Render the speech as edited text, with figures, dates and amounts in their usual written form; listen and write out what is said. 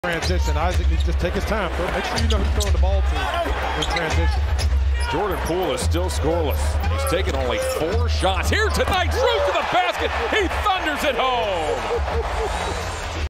Transition. Isaac needs to just take his time. Make sure you know who's throwing the ball to in transition. Jordan Poole is still scoreless. He's taken only 4 shots. Here tonight, Strus to the basket. He thunders it home.